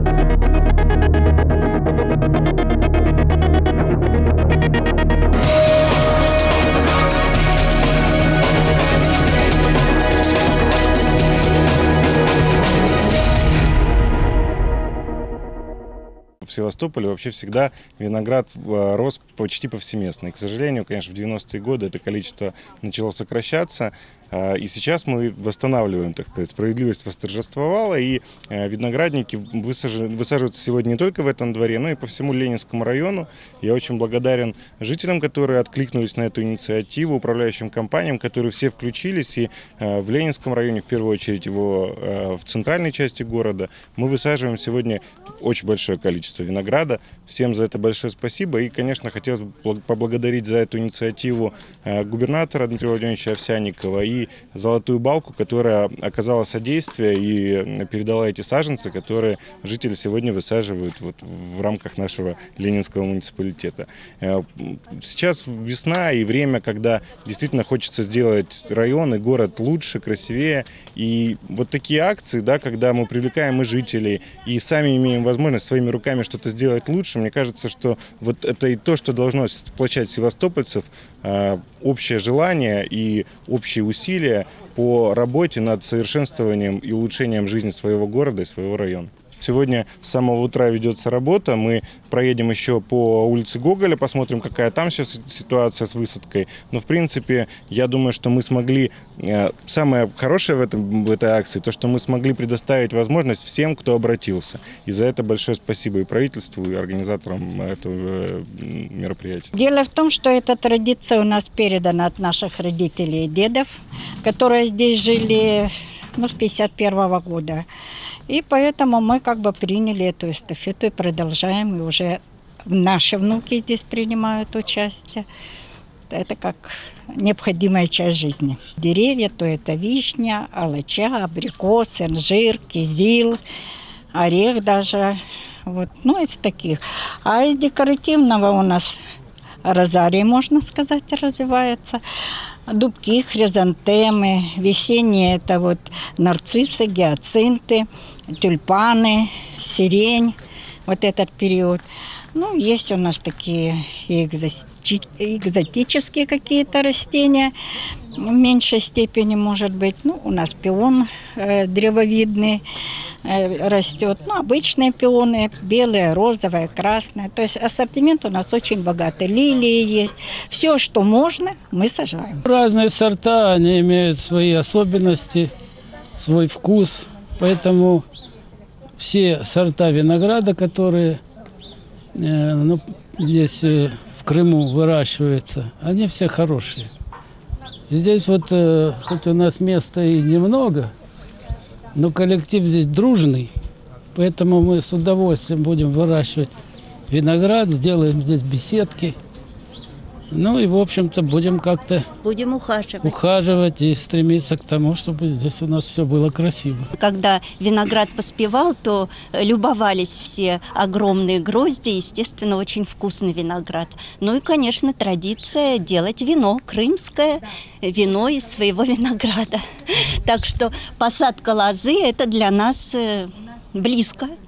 В Севастополе вообще всегда виноград рос почти повсеместно. И, к сожалению, конечно, в 90-е годы это количество начало сокращаться. И сейчас мы восстанавливаем, так сказать, справедливость восторжествовала, и виноградники высаживаются сегодня не только в этом дворе, но и по всему Ленинскому району. Я очень благодарен жителям, которые откликнулись на эту инициативу, управляющим компаниям, которые все включились, и в Ленинском районе, в первую очередь его в центральной части города, мы высаживаем сегодня очень большое количество винограда. Всем за это большое спасибо, и, конечно, хотелось бы поблагодарить за эту инициативу губернатора Дмитрия Владимировича Овсянникова и «Золотую балку», которая оказала содействие и передала эти саженцы, которые жители сегодня высаживают вот в рамках нашего Ленинского муниципалитета. Сейчас весна и время, когда действительно хочется сделать район и город лучше, красивее. И вот такие акции, да, когда мы привлекаем и жителей, и сами имеем возможность своими руками что-то сделать лучше, мне кажется, что вот это и то, что должно сплочать севастопольцев, общее желание и общие усилия по работе над совершенствованием и улучшением жизни своего города и своего района. Сегодня с самого утра ведется работа. Мы проедем еще по улице Гоголя, посмотрим, какая там сейчас ситуация с высадкой. Но, в принципе, я думаю, что мы смогли... Самое хорошее в этой акции, то, что мы смогли предоставить возможность всем, кто обратился. И за это большое спасибо и правительству, и организаторам этого мероприятия. Дело в том, что эта традиция у нас передана от наших родителей и дедов, которые здесь жили с 1951 года. И поэтому мы как бы приняли эту эстафету и продолжаем. И уже наши внуки здесь принимают участие. Это как необходимая часть жизни. Деревья, то это вишня, алыча, абрикос, инжир, кизил, орех даже. Вот. Ну, из таких. А из декоративного у нас розарий, можно сказать, развивается. Дубки, хризантемы, весенние это вот нарциссы, гиацинты, тюльпаны, сирень, вот этот период. Ну, есть у нас такие экзотические какие-то растения, в меньшей степени, может быть. Ну, у нас пион древовидный растет. Ну, обычные пионы, белые, розовые, красные. То есть ассортимент у нас очень богатый. Лилии есть. Все, что можно, мы сажаем. Разные сорта, они имеют свои особенности, свой вкус. Поэтому все сорта винограда, которые здесь в Крыму выращиваются, они все хорошие. Здесь вот, хоть у нас места и немного, но коллектив здесь дружный, поэтому мы с удовольствием будем выращивать виноград, сделаем здесь беседки. Ну и, в общем-то, будем как-то ухаживать и стремиться к тому, чтобы здесь у нас все было красиво. Когда виноград поспевал, то любовались все огромные грозди, естественно, очень вкусный виноград. Ну и, конечно, традиция делать вино, крымское вино из своего винограда. Так что посадка лозы – это для нас близко.